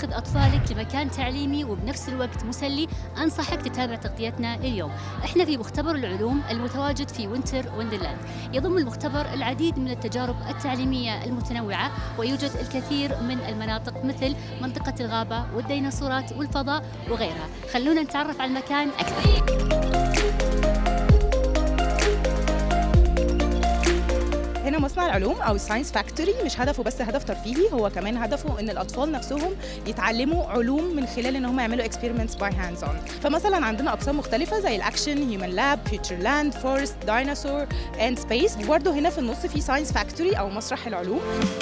تاخذ أطفالك لمكان تعليمي وبنفس الوقت مسلي، أنصحك تتابع تغطيتنا اليوم. إحنا في مختبر العلوم المتواجد في وينتر وندرلاند. يضم المختبر العديد من التجارب التعليمية المتنوعة، ويوجد الكثير من المناطق مثل منطقة الغابة والديناصورات والفضاء وغيرها. خلونا نتعرف على المكان أكثر. هنا مصنع العلوم أو الساينس فاكتوري مش هدفه بس هدف ترفيهي، هو كمان هدفه إن الأطفال نفسهم يتعلموا علوم من خلال إن هم يعملوا experiments by hands on. فمثلا عندنا أقسام مختلفة زي الأكشن، هيومن لاب، فيوتشر لاند، فورست، دايناصور، اند سبيس. وبرده هنا في النص في ساينس فاكتوري أو مسرح العلوم.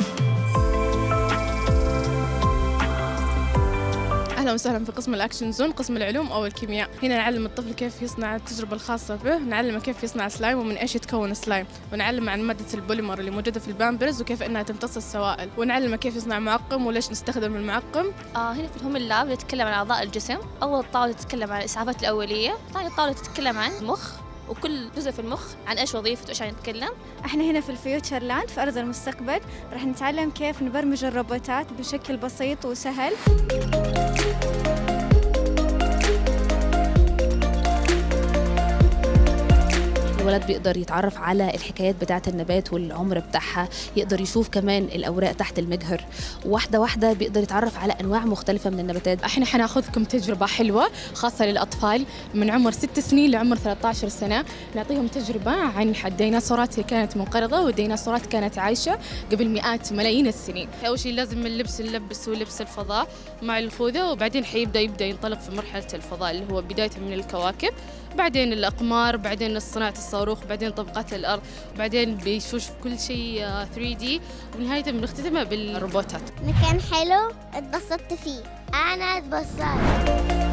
أهلا وسهلا في قسم الأكشن زون، قسم العلوم أو الكيمياء. هنا نعلم الطفل كيف يصنع التجربة الخاصة به، نعلمه كيف يصنع سلايم ومن إيش يتكون السلايم، ونعلم عن مادة البوليمر اللي موجودة في البامبرز وكيف إنها تمتص السوائل، ونعلمه كيف يصنع معقم وليش نستخدم المعقم. هنا في الهومن لاب نتكلم عن أعضاء الجسم. أول طاولة تتكلم عن الإسعافات الأولية، ثاني طاولة تتكلم عن المخ وكل جزء في المخ عن ايش وظيفته وايش نتكلم. احنا هنا في الفيوتشر لاند في ارض المستقبل، راح نتعلم كيف نبرمج الروبوتات بشكل بسيط وسهل. الولد بيقدر يتعرف على الحكايات بتاعة النبات والعمر بتاعها، يقدر يشوف كمان الأوراق تحت المجهر، واحدة واحدة بيقدر يتعرف على أنواع مختلفة من النباتات. احنا حناخذكم تجربة حلوة خاصة للأطفال من عمر 6 سنين لعمر 13 سنة، نعطيهم تجربة عن الديناصورات اللي كانت منقرضة والديناصورات كانت عايشة قبل مئات ملايين السنين. أول شيء لازم اللبس نلبسه لبس الفضاء مع الخوذة، وبعدين يبدأ ينطلق في مرحلة الفضاء اللي هو بداية من الكواكب، بعدين الأقمار، بعدين صناعة الصاروخ، بعدين طبقات الأرض، بعدين بيشوف كل شيء 3D، ونهاية بنختتمها بالروبوتات. مكان حلو اتبسطت فيه، أنا اتبسطت.